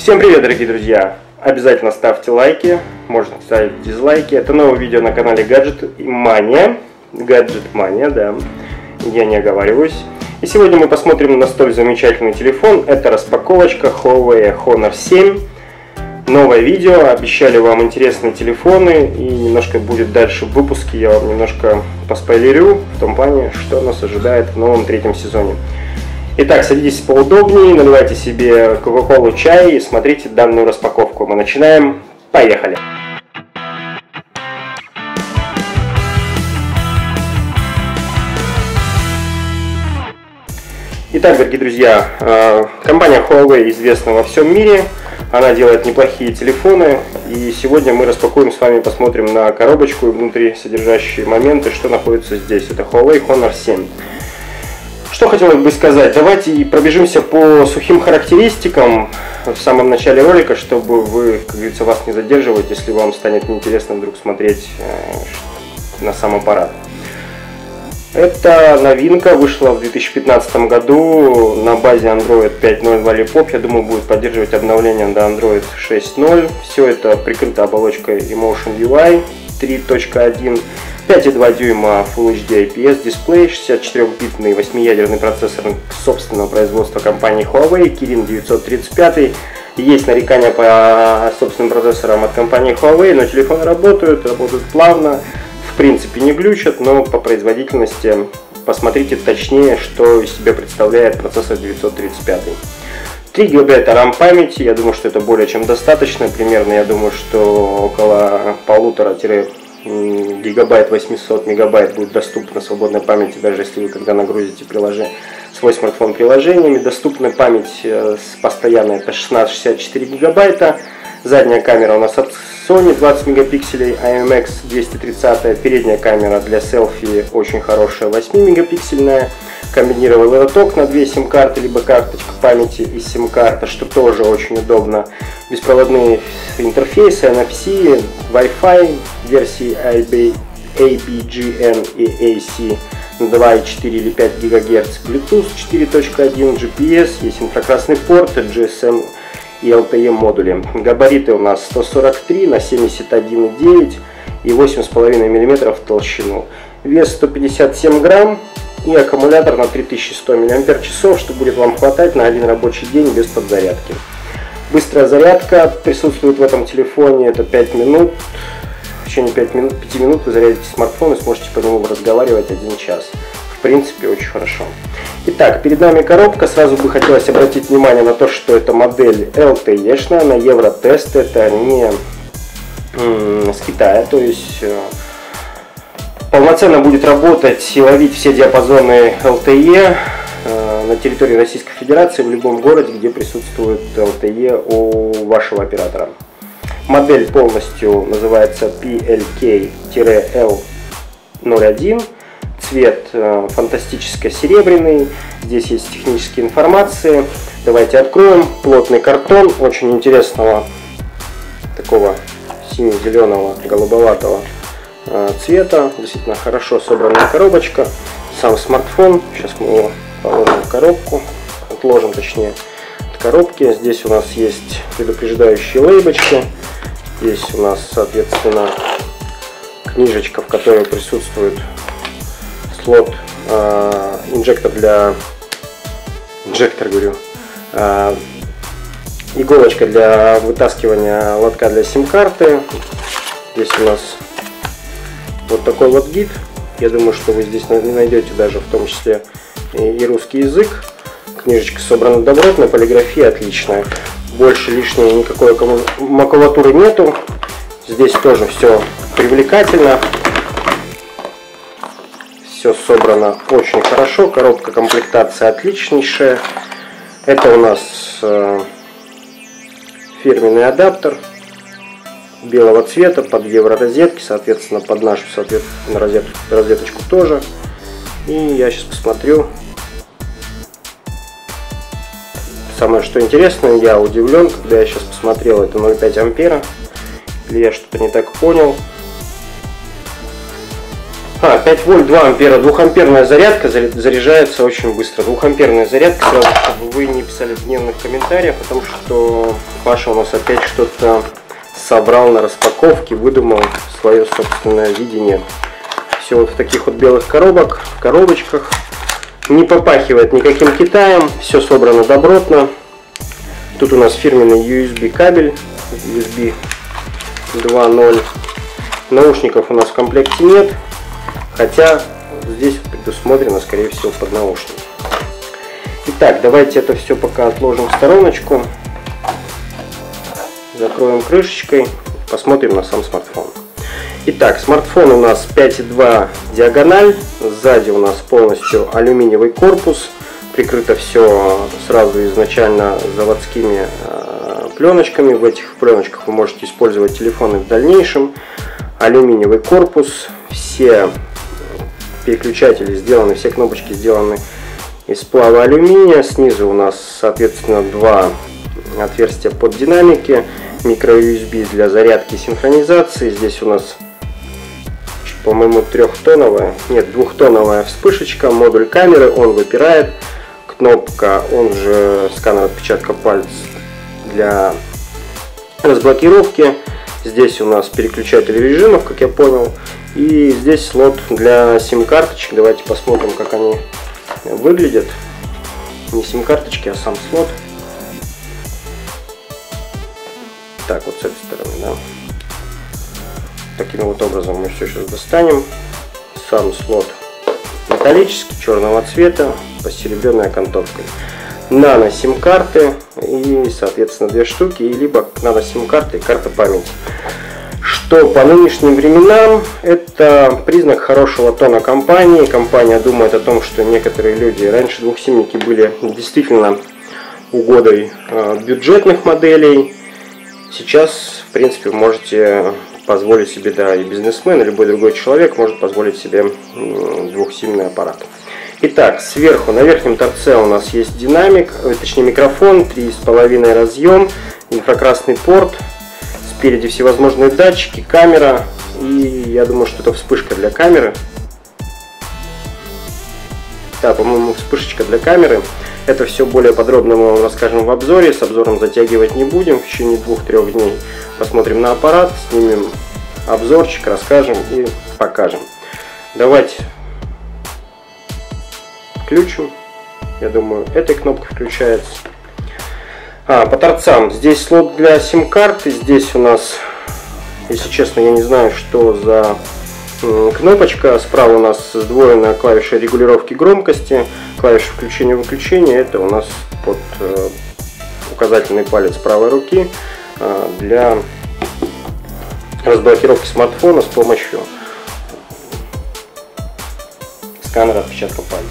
Всем привет, дорогие друзья! Обязательно ставьте лайки, можно ставить дизлайки. Это новое видео на канале Gadget Mania. Gadget Mania, да, я не оговариваюсь. И сегодня мы посмотрим на столь замечательный телефон. Это распаковочка Huawei Honor 7. Новое видео, обещали вам интересные телефоны, и немножко будет дальше в выпуске, я вам немножко поспойлерю в том плане, что нас ожидает в новом третьем сезоне. Итак, садитесь поудобнее, наливайте себе кока-колу, чай и смотрите данную распаковку. Мы начинаем. Поехали! Итак, дорогие друзья, компания Huawei известна во всем мире. Она делает неплохие телефоны. И сегодня мы распакуем с вами, посмотрим на коробочку и внутри содержащие моменты, что находится здесь. Это Huawei Honor 7. Что хотелось бы сказать, давайте пробежимся по сухим характеристикам в самом начале ролика, чтобы вы, как говорится, вас не задерживать, если вам станет неинтересно вдруг смотреть на сам аппарат. Эта новинка вышла в 2015 году на базе Android 5.0 Lollipop. Я думаю, будет поддерживать обновление до Android 6.0. Все это прикрыто оболочкой Emotion UI 3.1. 5,2 дюйма Full HD IPS дисплей, 64-битный 8-ядерный процессор собственного производства компании Huawei, Kirin 935. Есть нарекания по собственным процессорам от компании Huawei, но телефоны работают плавно, в принципе не глючат, но по производительности посмотрите точнее, что из себя представляет процессор 935. 3 гигабайта RAM памяти, я думаю, что это более чем достаточно, примерно я думаю, что около 1,5 гигабайт 800 мегабайт будет доступна свободной памяти, даже если вы когда нагрузите свой смартфон приложениями. Доступная память постоянно это 16-64 гигабайта. Задняя камера у нас от Sony 20 мегапикселей, IMX 230, передняя камера для селфи очень хорошая 8 мегапиксельная. Комбинированный лоток на 2 сим-карты, либо карточка памяти и сим-карта, что тоже очень удобно. Беспроводные интерфейсы NFC, Wi-Fi версии ABGN и AC 2,4 или 5 ГГц, Bluetooth 4.1, GPS, есть инфракрасный порт, GSM и LTE модули. Габариты у нас 143 на 71,9 и 8,5 мм в толщину. Вес 157 грамм. И аккумулятор на 3100 мАч, что будет вам хватать на один рабочий день без подзарядки. Быстрая зарядка присутствует в этом телефоне, это 5 минут. В течение 5 минут вы зарядите смартфон и сможете по нему разговаривать 1 час. В принципе, очень хорошо. Итак, перед нами коробка. Сразу бы хотелось обратить внимание на то, что это модель LTE-шная, на Евротест, это не с Китая, то есть полноценно будет работать и ловить все диапазоны LTE на территории Российской Федерации в любом городе, где присутствует LTE у вашего оператора. Модель полностью называется PLK-L01. Цвет фантастически серебряный. Здесь есть технические информации. Давайте откроем. Плотный картон очень интересного такого сине-зеленого, голубоватого цвета. Действительно хорошо собранная коробочка. Сам смартфон. Сейчас мы его положим в коробку. Отложим, точнее, от коробки. Здесь у нас есть предупреждающие лейбочки. Здесь у нас, соответственно, книжечка, в которой присутствует слот, иголочка для вытаскивания лотка для сим-карты. Здесь у нас вот такой вот гид. Я думаю, что вы здесь найдете даже в том числе и русский язык. Книжечка собрана добротно, полиграфия отличная. Больше лишней никакой макулатуры нету. Здесь тоже все привлекательно. Все собрано очень хорошо. Коробка, комплектация отличнейшая. Это у нас фирменный адаптер белого цвета под евророзетки, соответственно под нашу розеточку тоже. И я сейчас посмотрю. Самое что интересное, я удивлен, когда я сейчас посмотрел, это 0,5 ампера. Или я что-то не так понял. 5 вольт, 2 ампера, 2-амперная зарядка, заряжается очень быстро. 2-амперная зарядка, сразу, чтобы вы не писали в дневных комментариях, потому что Паша у нас опять что-то собрал на распаковке, выдумал свое собственное видение. Все вот в таких вот белых коробочках. Не попахивает никаким Китаем, все собрано добротно. Тут у нас фирменный USB кабель, USB 2.0. Наушников у нас в комплекте нет, хотя здесь предусмотрено, скорее всего, под наушники. Итак, давайте это все пока отложим в стороночку. Закроем крышечкой, посмотрим на сам смартфон. Итак, смартфон у нас 5.2 диагональ, сзади у нас полностью алюминиевый корпус, прикрыто все сразу изначально заводскими пленочками. В этих пленочках вы можете использовать телефоны в дальнейшем. Алюминиевый корпус, все переключатели сделаны, все кнопочки сделаны из сплава алюминия. Снизу у нас, соответственно, 2 отверстия под динамики, микро-USB для зарядки и синхронизации. Здесь у нас, по-моему, двухтоновая вспышечка, модуль камеры, он выпирает, кнопка, он же сканер отпечатка пальца для разблокировки. Здесь у нас переключатель режимов, как я понял, и здесь слот для сим-карточек. Давайте посмотрим, как они выглядят. Не сим-карточки, а сам слот. Так, вот с этой стороны, да. Таким вот образом мы все сейчас достанем. Сам слот металлический, черного цвета, посеребренной окантовкой. Нано сим-карты и, соответственно, 2 штуки, и либо нано сим-карты и карта памяти. Что по нынешним временам это признак хорошего тона компании. Компания думает о том, что некоторые люди, раньше двухсимники были действительно угодой бюджетных моделей. Сейчас, в принципе, вы можете позволить себе, да, и бизнесмен, и любой другой человек может позволить себе двухсимный аппарат. Итак, сверху на верхнем торце у нас есть динамик, точнее микрофон, 3,5 разъем, инфракрасный порт, спереди всевозможные датчики, камера, и я думаю, что это вспышка для камеры. Да, по-моему, вспышечка для камеры. Это все более подробно мы вам расскажем в обзоре, с обзором затягивать не будем, в течение 2-3 дней посмотрим на аппарат, снимем обзорчик, расскажем и покажем. Давайте включим. Я думаю, этой кнопкой включается. По торцам. Здесь слот для сим-карты. Здесь у нас, если честно, я не знаю, что за кнопочка. Справа у нас сдвоенная клавиша регулировки громкости. Клавиша включения-выключения. Это у нас под указательный палец правой руки для разблокировки смартфона с помощью сканера отпечатка пальца.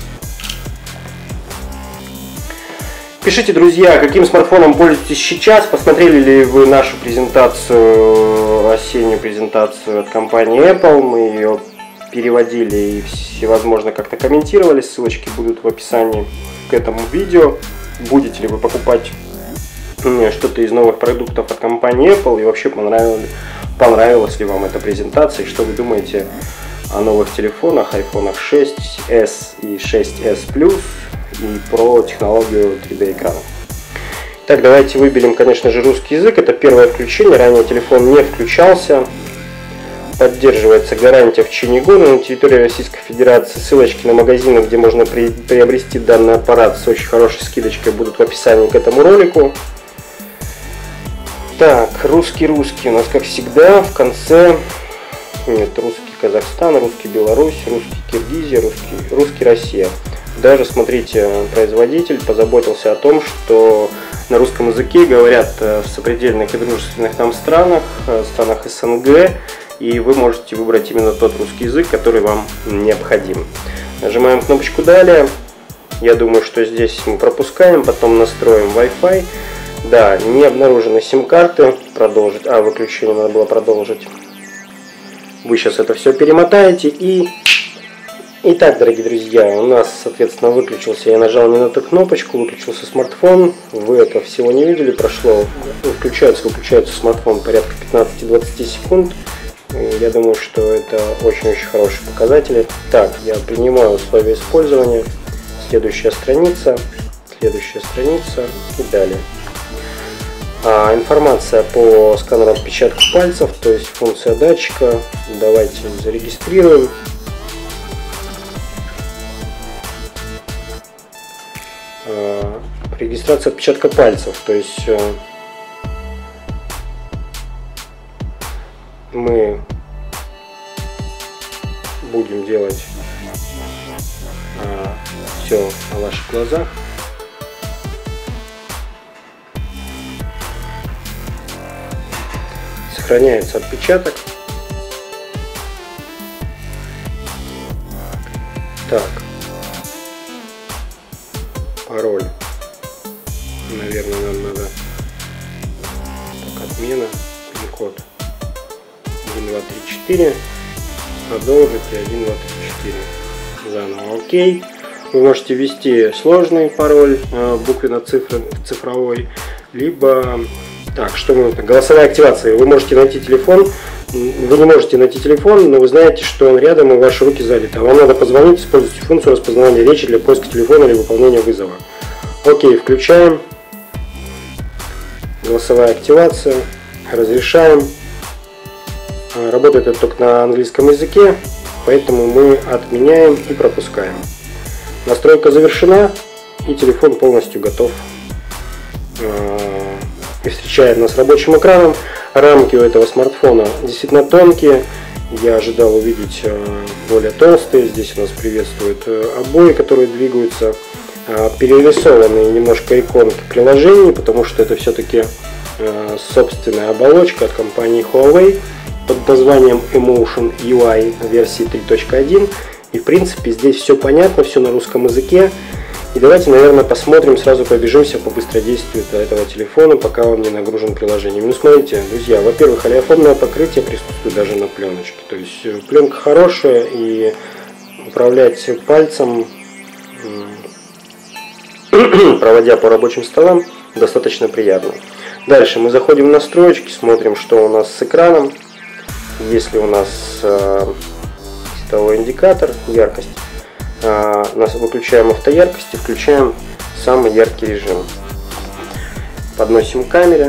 Пишите, друзья, каким смартфоном пользуетесь сейчас, посмотрели ли вы нашу презентацию, осеннюю презентацию от компании Apple, мы ее переводили и всевозможно как-то комментировали, ссылочки будут в описании к этому видео. Будете ли вы покупать что-то из новых продуктов от компании Apple и вообще понравилась ли вам эта презентация, и что вы думаете о новых телефонах, iPhone 6s и 6s Plus и про технологию 3D экрана. Так, давайте выберем, конечно же, русский язык. Это первое включение. Ранее телефон не включался. Поддерживается гарантия в течение года на территории Российской Федерации. Ссылочки на магазины, где можно приобрести данный аппарат с очень хорошей скидочкой, будут в описании к этому ролику. Так, русский у нас, как всегда, в конце. Нет, русский Казахстан, русский Беларусь, русский Киргизия, русский Россия. Даже, смотрите, производитель позаботился о том, что на русском языке говорят в сопредельных и дружественных нам странах СНГ, и вы можете выбрать именно тот русский язык, который вам необходим. Нажимаем кнопочку «Далее». Я думаю, что здесь мы пропускаем, потом настроим Wi-Fi. Да, не обнаружены сим-карты. Продолжить. Выключение надо было продолжить. Вы сейчас это все перемотаете и... Итак, дорогие друзья, у нас, соответственно, выключился, я нажал не на ту кнопочку, выключился смартфон, вы этого всего не видели, прошло, включается смартфон порядка 15-20 секунд, И я думаю, что это очень-очень хорошие показатели. Так, я принимаю условия использования. Следующая страница и далее. Информация по сканеру отпечатков пальцев, то есть функция датчика. Давайте зарегистрируем. Регистрация отпечатка пальцев, то есть мы будем делать все на ваших глазах. Сохраняется отпечаток. Так, пароль. Наверное, нам надо. Так, отмена. Пин-код 1, 2, 3, 4. Продолжить и 1, 2, 3, 4. Заново. Окей. Вы можете ввести сложный пароль, буквенно-цифровой, либо... Так, что мы... Голосовая активация. Вы можете найти телефон. Вы не можете найти телефон, но вы знаете, что он рядом и ваши руки заняты. А вам надо позвонить, используйте функцию распознавания речи для поиска телефона или выполнения вызова. Окей, включаем. Голосовая активация. Разрешаем. Работает это только на английском языке, поэтому мы отменяем и пропускаем. Настройка завершена, и телефон полностью готов. И встречает нас рабочим экраном. Рамки у этого смартфона действительно тонкие. Я ожидал увидеть более толстые. Здесь у нас приветствуют обои, которые двигаются. Перерисованные немножко иконки приложений, потому что это все-таки собственная оболочка от компании Huawei под названием Emotion UI версии 3.1. И в принципе здесь все понятно, все на русском языке. И давайте, наверное, посмотрим, сразу пробежимся по быстродействию этого телефона, пока он не нагружен приложением. Ну, смотрите, друзья, во-первых, олеофобное покрытие присутствует даже на пленочке. То есть пленка хорошая, и управлять пальцем, проводя по рабочим столам, достаточно приятно. Дальше мы заходим в настройки, смотрим, что у нас с экраном. Если у нас световой индикатор, яркость, выключаем автояркость и включаем самый яркий режим. Подносим к камере.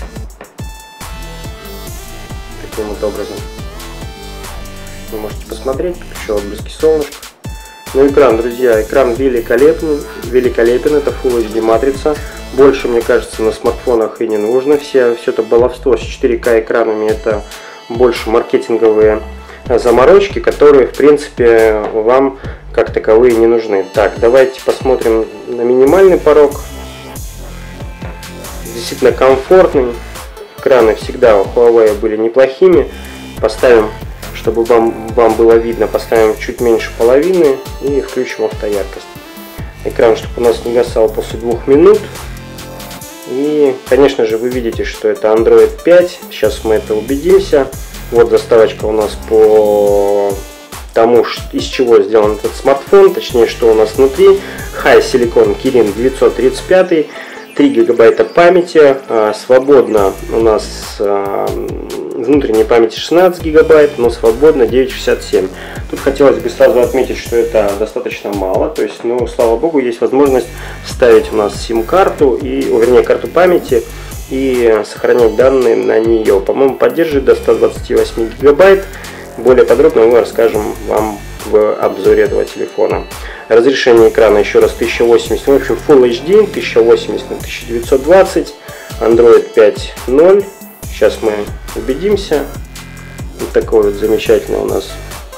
Таким вот образом. Вы можете посмотреть, еще отблески солнышка. Ну, экран, друзья, экран великолепен. Это Full HD матрица. Больше, мне кажется, на смартфонах и не нужно. Все это баловство с 4К экранами — это больше маркетинговые заморочки, которые, в принципе, вам как таковые не нужны. Так, давайте посмотрим на минимальный порог. Действительно комфортный. Экраны всегда у Huawei были неплохими. Поставим, чтобы вам было видно, поставим чуть меньше половины и включим автояркость. Экран, чтобы у нас не гасал после 2 минут. И, конечно же, вы видите, что это Android 5. Сейчас мы это убедимся. Вот заставочка у нас по тому, из чего сделан этот смартфон, точнее, что у нас внутри. HiSilicon Kirin 935, 3 гигабайта памяти, свободно у нас внутренней памяти 16 гигабайт, но свободно 967. Тут хотелось бы сразу отметить, что это достаточно мало, то есть, ну, слава богу, есть возможность вставить у нас сим-карту, вернее, карту памяти, и сохранять данные на нее. По-моему, поддерживает до 128 гигабайт. Более подробно мы расскажем вам в обзоре этого телефона. Разрешение экрана еще раз 1080, в общем Full HD, 1080 на 1920, Android 5.0. Сейчас мы убедимся. Вот такой вот замечательный у нас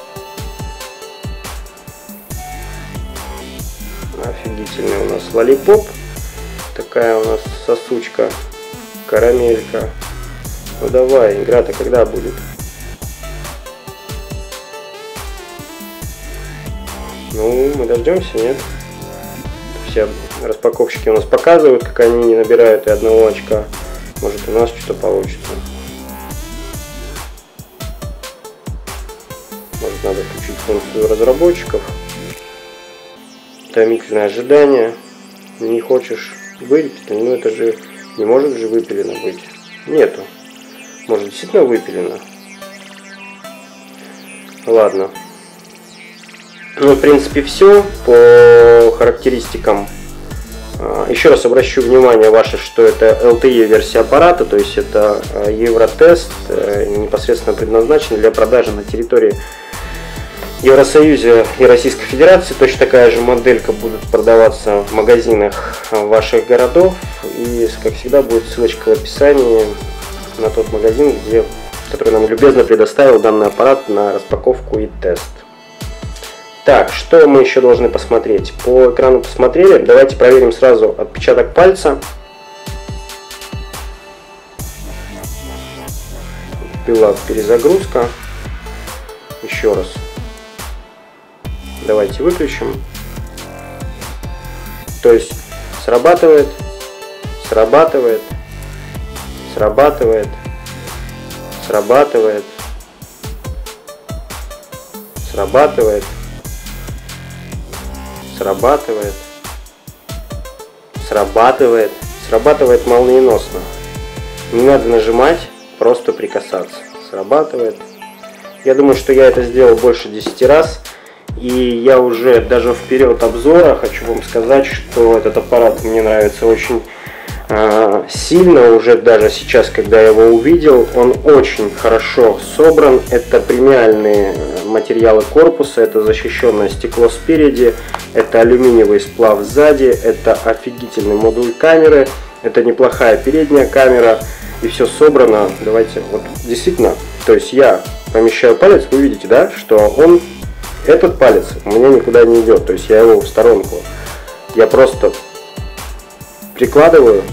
офигительный у нас лолипоп. Такая у нас сосучка, карамелька. Ну давай, игра-то когда будет? Ну, мы дождемся, нет? Все распаковщики у нас показывают, как они не набирают и 1 очка. Может, у нас что-то получится. Может, надо включить функцию разработчиков. Томительное ожидание. Не хочешь выпилить? Ну, это же не может же выпилено быть. Нету. Может, действительно выпилено? Ладно. Ну, в принципе, все по характеристикам. Еще раз обращу внимание ваше, что это LTE версия аппарата, то есть это Евротест, непосредственно предназначен для продажи на территории Евросоюза и Российской Федерации. Точно такая же моделька будет продаваться в магазинах ваших городов. И, как всегда, будет ссылочка в описании на тот магазин, который нам любезно предоставил данный аппарат на распаковку и тест. Так, что мы еще должны посмотреть? По экрану посмотрели. Давайте проверим сразу отпечаток пальца. Была перезагрузка. Еще раз. Давайте выключим. То есть срабатывает, срабатывает, срабатывает, срабатывает, срабатывает, срабатывает, срабатывает, срабатывает молниеносно. Не надо нажимать, просто прикасаться. Срабатывает. Я думаю, что я это сделал больше 10 раз. И я уже даже в период обзора хочу вам сказать, что этот аппарат мне нравится очень сильно. Уже даже сейчас, когда я его увидел, он очень хорошо собран. Это премиальные материалы корпуса, это защищенное стекло спереди, это алюминиевый сплав сзади, это офигительный модуль камеры, это неплохая передняя камера, и все собрано. Давайте, вот действительно, то есть я помещаю палец, вы видите, да, что этот палец у меня никуда не идет, то есть я его в сторонку, я просто прикладываю,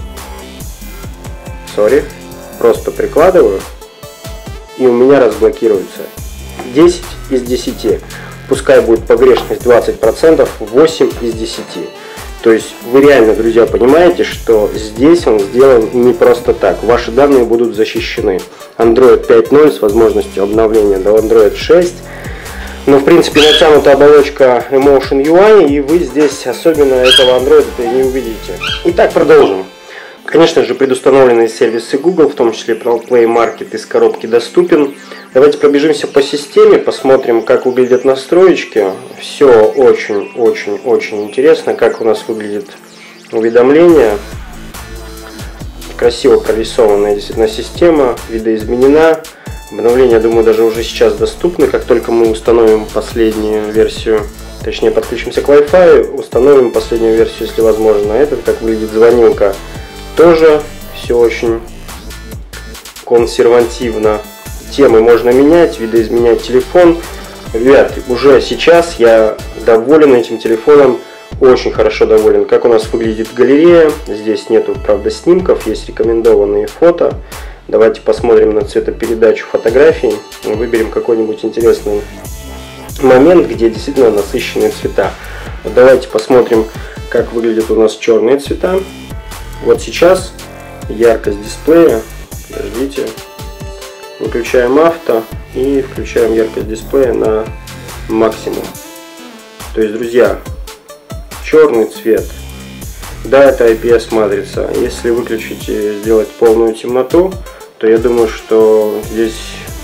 просто прикладываю, и у меня разблокируется. 10 из 10. Пускай будет погрешность 20%, 8 из 10. То есть вы реально, друзья, понимаете, что здесь он сделан не просто так. Ваши данные будут защищены. Android 5.0 с возможностью обновления до Android 6. Но в принципе натянута оболочка Emotion UI, и вы здесь особенно этого Android не увидите. Итак, продолжим. Конечно же, предустановленные сервисы Google, в том числе Play Market, из коробки доступен. Давайте пробежимся по системе, посмотрим, как выглядят настроечки. Все очень интересно, как у нас выглядит уведомление. Красиво прорисованная действительно система, видоизменена. Обновления, думаю, даже уже сейчас доступны. Как только мы установим последнюю версию, точнее подключимся к Wi-Fi, установим последнюю версию, если возможно. Это как выглядит звонилка. Тоже все очень консервативно. Темы можно менять, видоизменять телефон. Ребят, уже сейчас я доволен этим телефоном, очень хорошо доволен. Как у нас выглядит галерея. Здесь нету, правда, снимков, есть рекомендованные фото. Давайте посмотрим на цветопередачу фотографий. Выберем какой-нибудь интересный момент, где действительно насыщенные цвета. Вот давайте посмотрим, как выглядят у нас черные цвета. Вот сейчас яркость дисплея. Подождите. Выключаем авто и включаем яркость дисплея на максимум. То есть, друзья, черный цвет. Да, это IPS матрица. Если выключить и сделать полную темноту, то я думаю, что здесь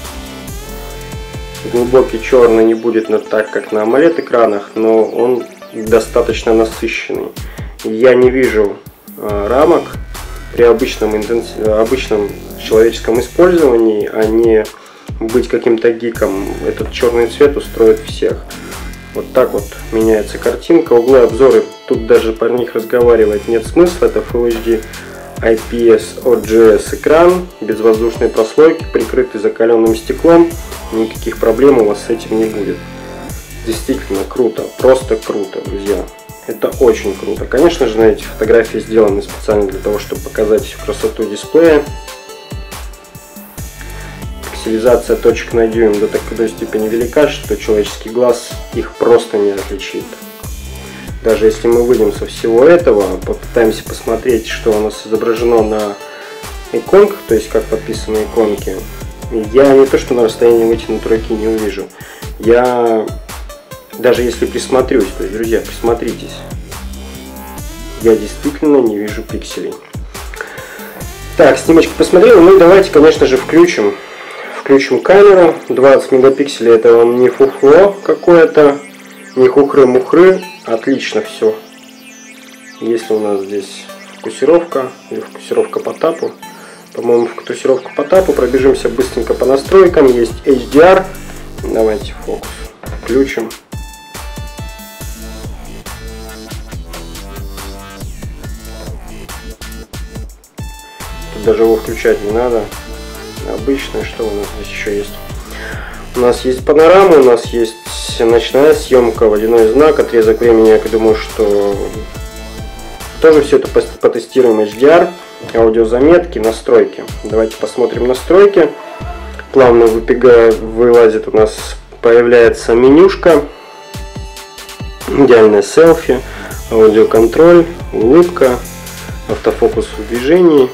глубокий черный не будет так, как на AMOLED экранах, но он достаточно насыщенный. Я не вижу рамок при обычном человеческом использовании, а не быть каким-то гиком. Этот черный цвет устроит всех. Вот так вот меняется картинка. Углы обзоры, тут даже про них разговаривать нет смысла. Это Full HD IPS OGS экран, без воздушной прослойки, прикрытый закаленным стеклом. Никаких проблем у вас с этим не будет. Действительно круто, просто круто, друзья. Это очень круто. Конечно же, эти фотографии сделаны специально для того, чтобы показать всю красоту дисплея. Пикселизация точек на дюйм до такой степени велика, что человеческий глаз их просто не отличит. Даже если мы выйдем со всего этого, попытаемся посмотреть, что у нас изображено на иконках, то есть как подписаны иконки, я не то что на расстоянии вытянутой руки не увижу. Я даже если присмотрюсь, то есть, друзья, присмотритесь, я действительно не вижу пикселей. Так, снимочку посмотрел, ну и давайте, конечно же, включим Включим камеру. 20 мегапикселей, это вам не фуфло какое-то, не хухры-мухры. Отлично все. Если у нас здесь фокусировка или фокусировка по тапу, по-моему, фокусировка по тапу, пробежимся быстренько по настройкам. Есть HDR. Давайте фокус включим. Тут даже его включать не надо. Обычное, что у нас здесь еще есть? У нас есть панорама, у нас есть ночная съемка, водяной знак, отрезок времени. Я думаю, что тоже все это потестируем. HDR, аудиозаметки, настройки. Давайте посмотрим настройки. Плавно вылазит у нас, появляется менюшка, идеальное селфи, аудиоконтроль, улыбка, автофокус в движении,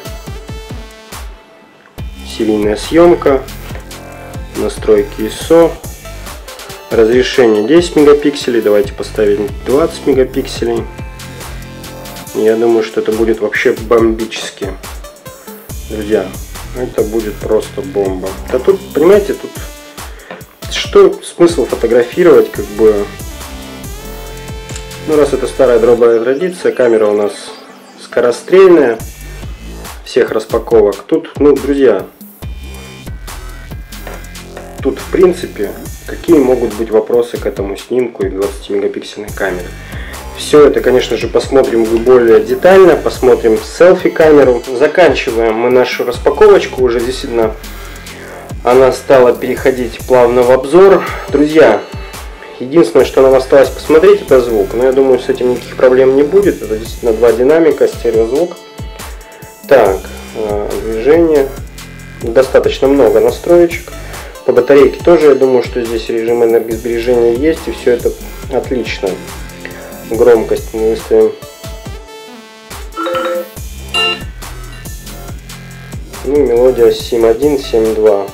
серийная съемка, настройки ISO, разрешение 10 мегапикселей, давайте поставим 20 мегапикселей. Я думаю, что это будет вообще бомбически. Друзья, это будет просто бомба. Да тут, понимаете, тут что смысл фотографировать, как бы. Ну, раз это старая добрая традиция, камера у нас скорострельная, всех распаковок. Тут, ну, друзья, тут в принципе, какие могут быть вопросы к этому снимку и 20-мегапиксельной камере? Все это, конечно же, посмотрим более детально, посмотрим селфи-камеру. Заканчиваем мы нашу распаковочку, уже действительно она стала переходить плавно в обзор. Друзья, единственное, что нам осталось посмотреть, это звук. Но я думаю, с этим никаких проблем не будет. Это действительно два динамика, стереозвук. Так, движение. Достаточно много настроечек. По батарейке тоже, я думаю, что здесь режим энергосбережения есть, и все это отлично. Громкость мы выставим. Ну, мелодия 7.1, 7.2.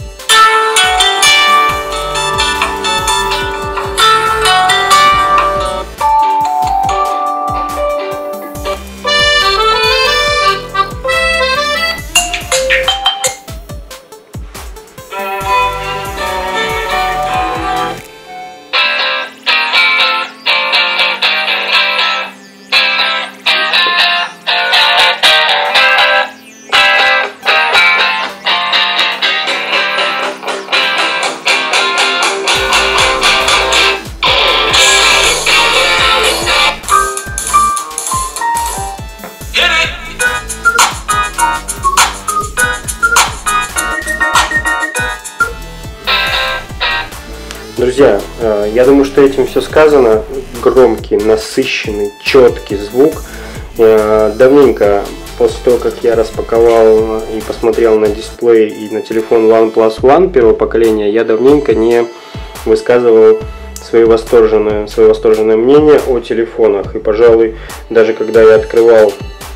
Друзья, я думаю, что этим все сказано. Громкий, насыщенный, четкий звук. Давненько, после того, как я распаковал и посмотрел на дисплей и на телефон OnePlus One первого поколения, я давненько не высказывал свое восторженное мнение о телефонах. И, пожалуй, даже когда я открывал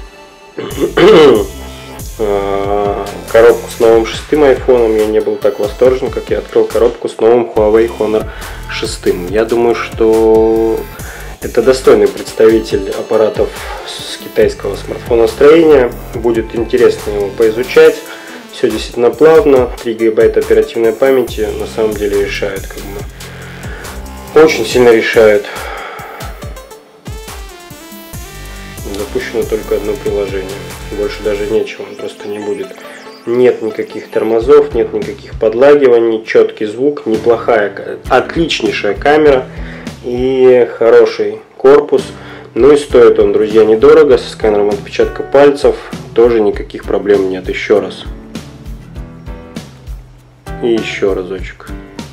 коробку с новым 6-м айфоном, я не был так восторжен, как я открыл коробку с новым Huawei Honor 6. Я думаю, что это достойный представитель аппаратов с китайского смартфоностроения. Будет интересно его поизучать. Все действительно плавно. 3 гигабайта оперативной памяти на самом деле решает, как бы, очень сильно решает. Запущено только одно приложение. Больше даже нечего, просто не будет. Нет никаких тормозов, нет никаких подлагиваний, четкий звук, неплохая, отличнейшая камера и хороший корпус. Ну и стоит он, друзья, недорого, со сканером отпечатка пальцев, тоже никаких проблем нет. Еще раз. И еще разочек.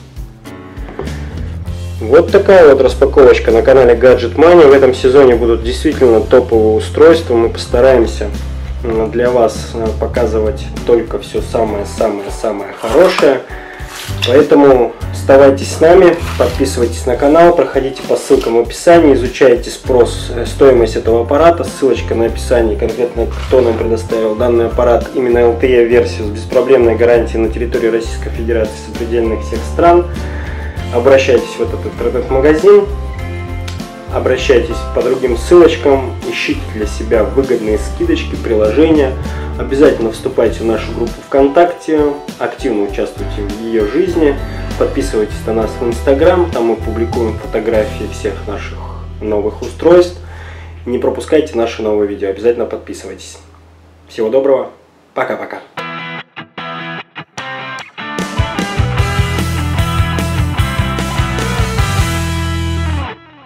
Вот такая вот распаковочка на канале Gadget Mania. В этом сезоне будут действительно топовые устройства. Мы постараемся для вас показывать только все самое-самое-самое хорошее. Поэтому оставайтесь с нами, подписывайтесь на канал, проходите по ссылкам в описании, изучайте стоимость этого аппарата. Ссылочка на описании, конкретно кто нам предоставил данный аппарат, именно LTE-версию с беспроблемной гарантией на территории Российской Федерации сопредельных всех стран. Обращайтесь в этот интернет-магазин, обращайтесь по другим ссылочкам, ищите для себя выгодные скидочки, приложения. Обязательно вступайте в нашу группу ВКонтакте, активно участвуйте в ее жизни, подписывайтесь на нас в Инстаграм, там мы публикуем фотографии всех наших новых устройств. Не пропускайте наши новые видео, обязательно подписывайтесь. Всего доброго, пока-пока.